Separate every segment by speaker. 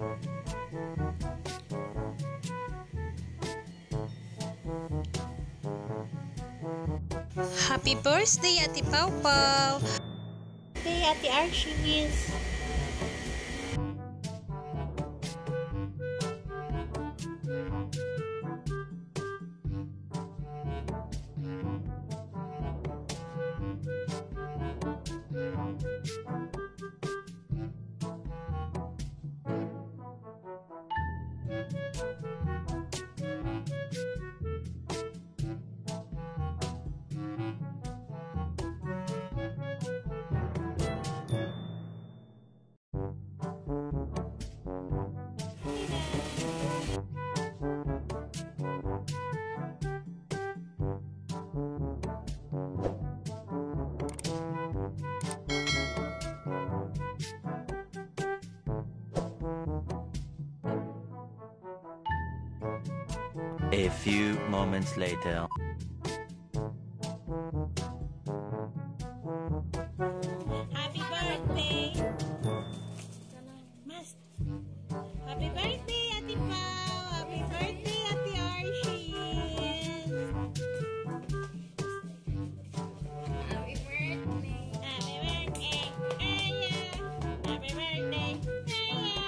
Speaker 1: Happy birthday, Ate Pau Pau!
Speaker 2: Hey, Ate Archies!
Speaker 3: A few moments later.
Speaker 2: Happy birthday! Mas! Happy birthday, Ate Pau! Happy birthday, Ate Archies! Happy birthday! Happy birthday! Aya! Happy birthday! Aya!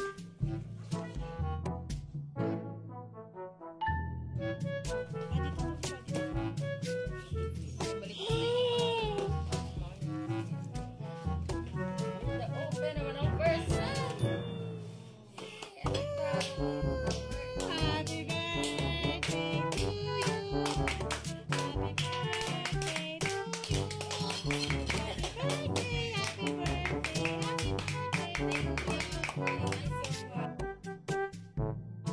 Speaker 2: Happy birthday to you. Happy birthday to you. Happy birthday, happy birthday, happy birthday to you.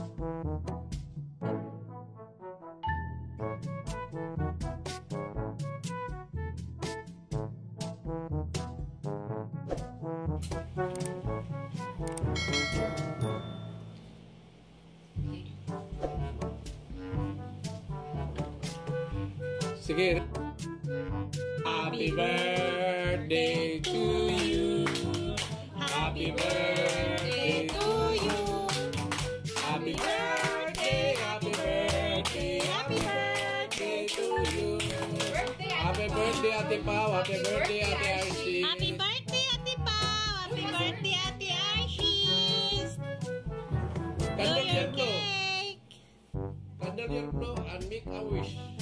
Speaker 4: Sige. Happy birthday to you. Happy birthday to you. Happy birthday, happy birthday, happy birthday to you. Happy birthday, Ate Pau. Happy birthday, Ate Archie.
Speaker 2: Happy birthday, Ate Pau! Happy birthday, Ate Archies!
Speaker 4: Candle
Speaker 2: Blow your
Speaker 4: your blow.
Speaker 2: cake!
Speaker 4: Candle your blow and make a wish.